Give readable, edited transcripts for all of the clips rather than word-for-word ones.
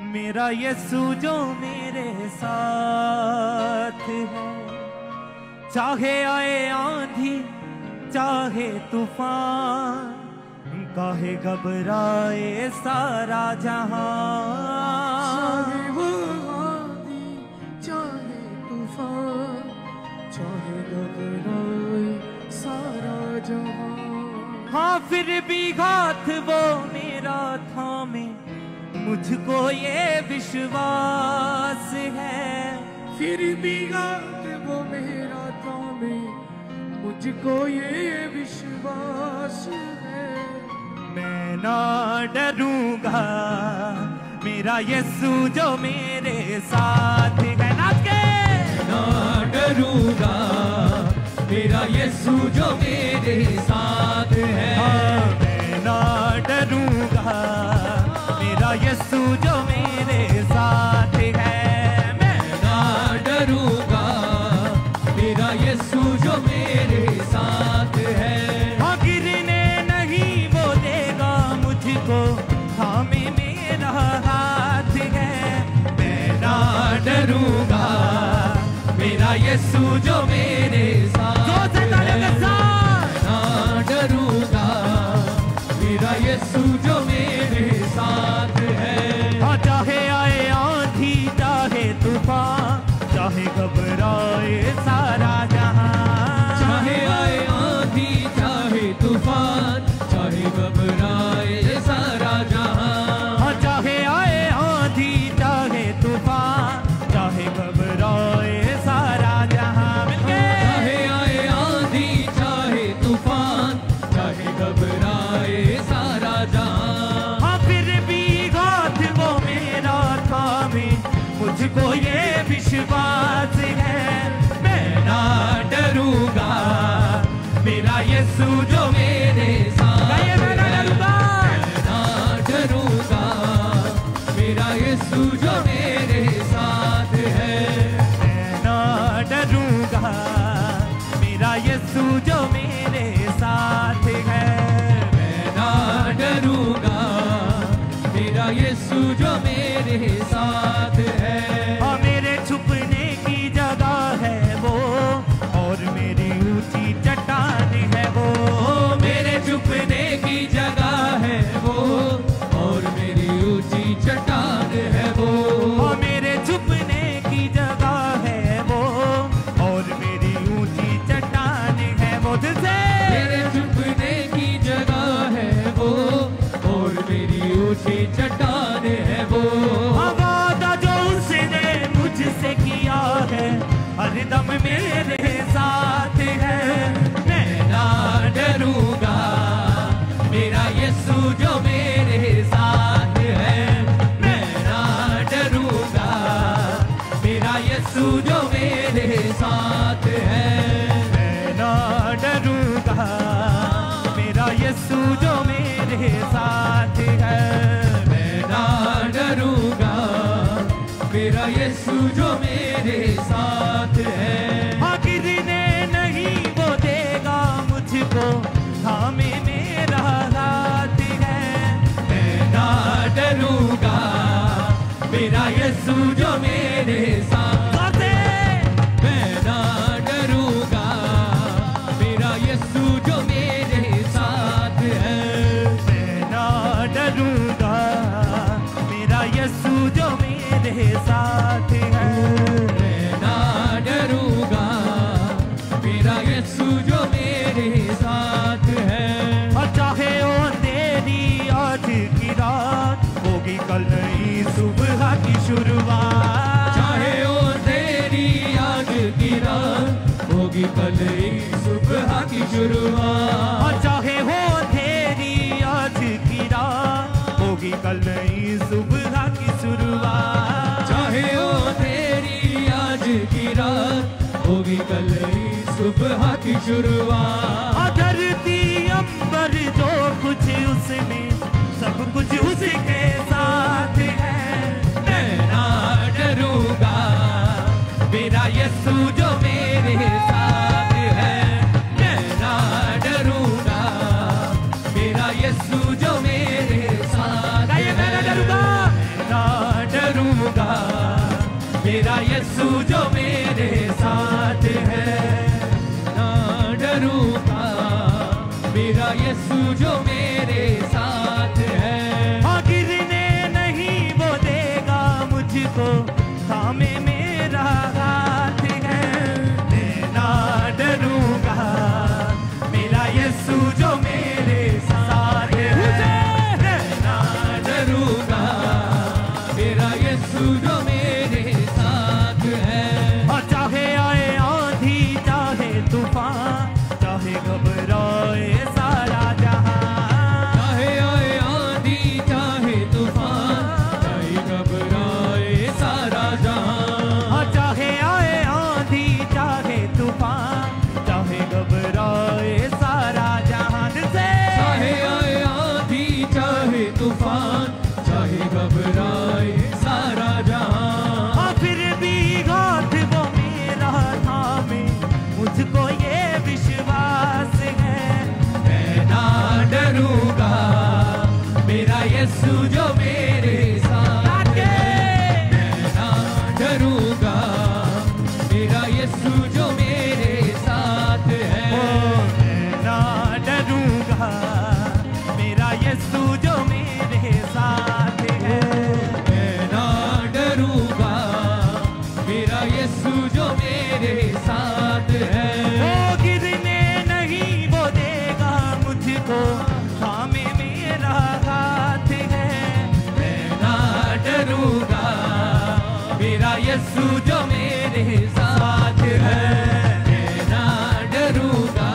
मेरा यीशु जो मेरे साथ है, चाहे आए आंधी चाहे तूफान, काहे घबराए सारा जहां। चाहे वो आंधी चाहे तूफान, चाहे घबराए सारा जहां। हाँ फिर भी हाथ वो मेरा थामे, मुझको ये विश्वास है। फिर भी हाथ वो मेरा थामे, मुझको ये विश्वास है। मैं ना डरूंगा, मेरा यीशु जो मेरे साथ है। नाच के ना डरूंगा, मेरा यीशु जो मेरे साथ है। हाँ, मैं ना डरूंगा, मेरा यीशु जो मेरे साथ है। मैं ना डरूंगा, मेरा यीशु जो मेरे साथ है। हाँ गिरने नहीं वो देगा मुझको, थामे मेरा हाथ है। मैं ना डरूंगा, मेरा यीशु जो मेरे साथ है। ना डरूंगा, मेरा यीशु जो मेरे साथ है। हाँ चाहे आए आंधी चाहे तूफान, चाहे घबराए सारा जहां। चाहे आए आंधी चाहे तूफान, चाहे घबराए सारा जहां। हाँ चाहे आए आंधी चाहे तूफान, चाहे घबराए सारा जहां। मिलके चाहे आए आंधी चाहे तूफान, चाहे घबराए सारा जहां। हाँ फिर भी हाथ वो मेरा थामे, मुझको ये विश्वास है। मैं ना डरूंगा, मेरा यीशु जो मेरे साथ है। मैं ना डरूंगा, ना डरूंगा, मेरा यीशु जो मेरे साथ है। मैं ना डरूंगा, मेरा यीशु जो मेरे साथ है। मैं ना डरूंगा, मेरा यीशु जो मेरे साथ है। हाँ मेरे छुपने की जगह है वो, और मेरी ऊंची चट्टान है वो। मेरे छुपने की जगह है वो, और मेरी ऊंची चट्टान है वो। हाँ मेरे छुपने की जगह है वो, और मेरी ऊंची चट्टान है वो। दिल से मेरे छुपने की जगह है वो, और मेरी ऊंची चट्टान है वो। हाँ वादा जो उसने मुझसे किया है, हरदम मेरे साथ है। मैं ना डरूंगा, मेरा यीशु जो मेरे साथ है। मैं ना डरूंगा, मेरा यीशु जो मेरे साथ है। मैं ना डरूंगा, मेरा यीशु जो मेरे साथ है। मैं ना डरूंगा, मेरा यीशु जो मेरे साथ है। हाँ गिरने नहीं वो देगा मुझको, थामे मेरा हाथ है। मैं ना डरूंगा, मेरा यीशु जो मेरे साथ है। मैं ना डरूंगा, मेरा यीशु जो मेरे साथ है। मैं ना डरूंगा, मेरा यीशु जो मेरे साथ है। मैं ना डरूंगा, मेरा यीशु जो मेरे साथ है। और चाहे ओ अंधेरी आज की रात, होगी कल नई सुबह की शुरुआत। चाहे ओ तेरी आज की रात, होगी कल एक सुबह की शुरुआत। और चाहे हो अंधेरी आज की रात, होगी कल नई सुबह की शुरुआत। चाहे ओ तेरी आज की रात, होगी कल एक सुबह की शुरुआत। और धरती अंबर जो कुछ उसमें, सब कुछ उसके साथ है। मैं ना डरूंगा, मेरा यीशु जो मेरे साथ है। मैं ना डरूंगा, मेरा यीशु जो मेरे साथ है। मैं ना डरूंगा, यीशु जो मेरे साथ है, ना डरूंगा, मेरा यीशु जो मेरे साथ है। हाँ, गिरने नहीं वो देगा मुझको, थामे मेरा हाथ है। मैं ना डरूंगा, मेरा यीशु जो मेरे साथ है। मैं ना डरूंगा, मेरा यीशु जो मेरे साथ है। हाँ, चाहे आए आंधी, चाहे तूफान, चाहे घबराए सारा जहां, चाहे आए आंधी, चाहे तूफान, चाहे घबराए सारा जहां। हाँ, चाहे आए आंधी, चाहे तूफान, चाहे घबराए सारा जहान से। चाहे आए आंधी, चाहे तूफान, चाहे घबराए सारा जहां। हाँ, फिर भी हाथ वो मेरा थामे, मुझको ये विश्वास है। मैं ना डरूंगा, मेरा यीशु जो मेरे साथ है। मैं ना डरूंगा, मेरा यीशु जो मेरे साथ ओ, है। मैं ना डरूंगा, मेरा यीशु जो मेरे साथ है। मैं ना डरूंगा, मेरा यीशु जो मेरे साथ है। वो गिरने नहीं वो देगा मुझको, थामे मेरा हाथ है। मैं ना डरूंगा, मेरा यीशु जो मेरे साथ है। मैं ना डरूंगा,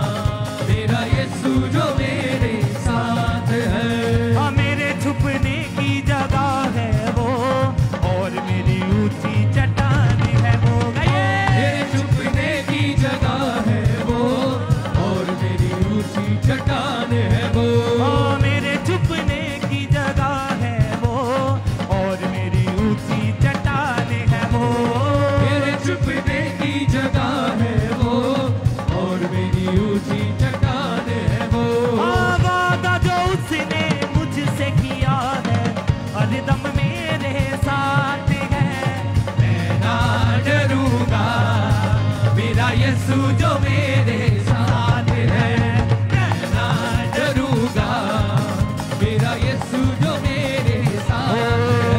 मेरा यीशु जो मेरे साथ है। हाँ, मेरे छुपने की जगह है वो, और मेरी ऊंची चट्टान है वो। मेरे छुपने की जगह है वो, और मेरी ऊंची चट्टान है वो। हाँ, मेरे छुपने की जगह है वो, और मेरी ऊंची चट्टान है वो। मेरे छुपने की जगह है वो, और मेरी ऊंची चट्टान है वो। हाँ, वादा जो उसने मुझसे किया है, हरदम मेरे साथ है। मैं ना डरूंगा, मेरा यीशु जो मेरे साथ है। मैं ना डरूंगा, मेरा यीशु जो मेरे साथ है।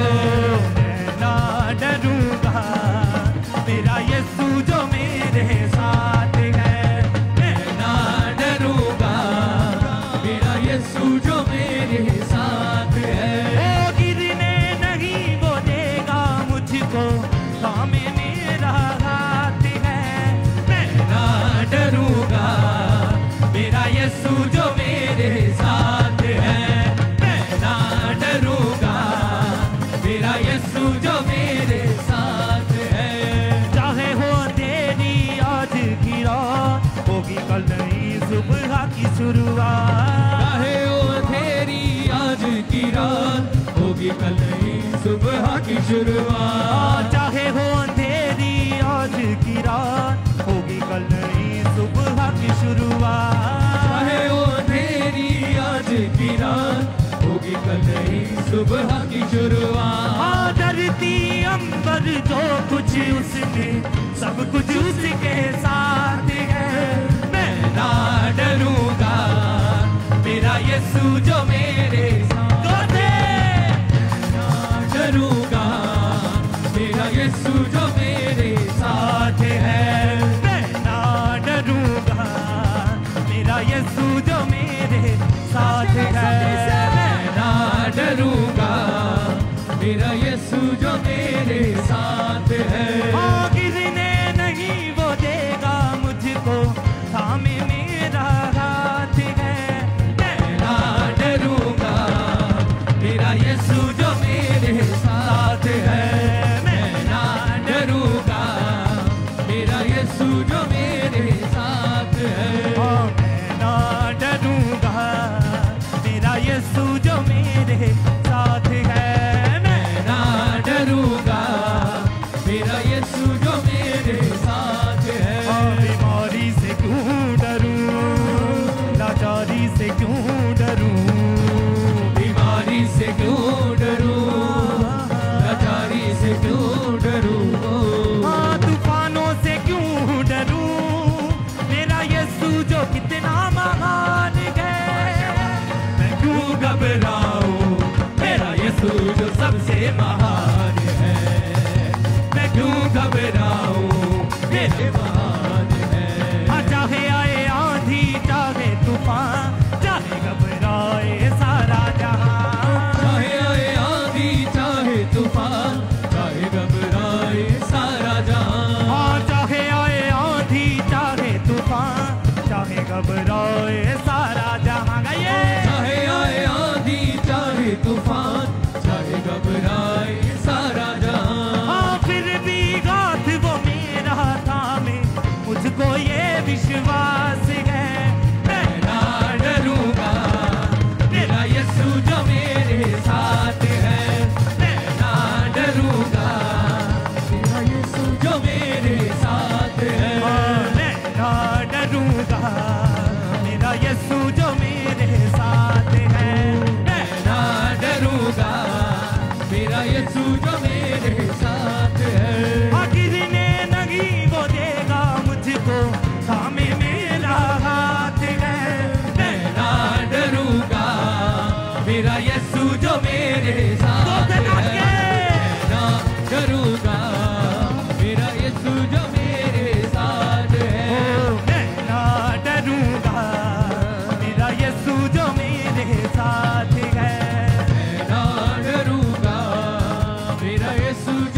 मैं ना डरूंगा, मेरा यीशु जो मेरे साथ है। मैं ना डरूंगा, मेरा यीशु जो मेरे साथ है। वो गिरने नहीं वो देगा मुझको, थामे मेरा हाथ है। मैं ना डरूंगा, मेरा यीशु जो मेरे साथ है। मैं ना डरूंगा, मेरा यीशु जो मेरे साथ है। चाहे हो तेरी आज की रात, होगी कल नई सुबह की शुरुआत। चाहे ओ तेरी आज की रात, होगी कल नई सुबह की शुरुआत। चाहे हो अंधेरी आज की रात, होगी कल नई सुबह की शुरुआत। चाहे ओ तेरी आज की रात, होगी कल नई सुबह की शुरुआत। हाँ, धरती अंबर जो कुछ उसने, सब कुछ उसके साथ है। मैं ना डरूंगा, मेरा यीशु जो मेरे साथ है। ना डरूंगा, मेरा यीशु जो मेरे साथ है। मैं ना डरूंगा, मेरा यीशु जो मेरे साथ है। मैं ना डरूंगा, मेरा यीशु जो मेरे साथ है। हाँ, गिरने नहीं वो देगा मुझको, थामे मेरा हाथ है। मैं ना डरूंगा, मेरा यीशु जो मेरे साथ है। मैं ना डरूंगा, मेरा यीशु जो मेरे साथ है। हाँ, मैं ना डरूंगा, मेरा यीशु जो मेरे साथ है। मैं ना डरूंगा, मेरा यीशु जो महान है, मैं क्यों घबराऊं, मेरे महान है। हाँ, चाहे आए आंधी चाहे तूफान, चाहे घबराए सारा जहां, चाहे आए आंधी चाहे तूफान, चाहे घबराए सारा जहां। हाँ, चाहे आए आंधी चाहे तूफान, चाहे घबराए सारा जहां। गाइए, चाहे आए आंधी चाहे तूफान, चाहे घबराए सारा जहां। हाँ, फिर भी हाथ वो मेरा थामे, मुझको ये विश्वास है, मैं ना डरूंगा, मेरा यीशु जो मेरे साथ है। मैं ना डरूंगा, मेरा यीशु जो मेरे साथ है। मैं ना डरूंगा, मेरा यीशु जो मेरे साथ है। मैं ना डरूंगा, मेरा यीशु जो मेरे साथ है। हाँ, गिरने नहीं वो देगा मुझको, थामे मेरा हाथ है। मैं ना डरूंगा, मेरा यीशु जो मेरे साथ है। मैं ना डरूंगा, मेरा यीशु जो मेरे साथ है। मैं ना डरूंगा, मेरा यीशु जो मेरे साथ है। मैं ना डरूंगा, मेरा यीशु